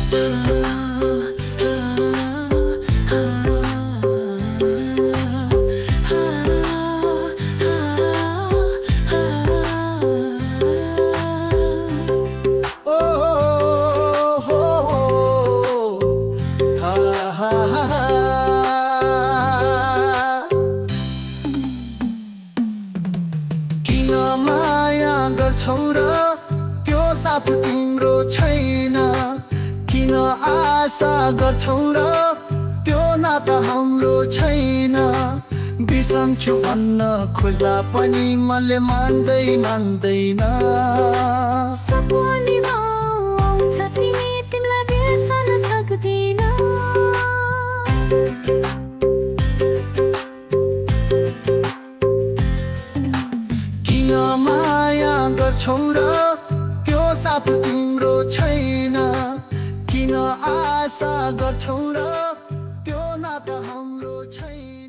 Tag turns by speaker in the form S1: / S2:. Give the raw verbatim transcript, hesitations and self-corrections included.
S1: माया गर्छौ र त्यो साथ तिम्रो छैन। किन आशा गर्छौ र त्यो नाता हाम्रो छैन। बिसन्छु भन्न खोज्दा पनि मनले मान्दै मान्दैन।
S2: सपनीमा आउँछ तिमी, तिमीलाई बिर्सन सक्दिन।
S1: किन माया गर्छौ र त्यो साथ तिम्रो छैन। किन आशा गर्छौ र त्यो नाता हाम्रो छैन।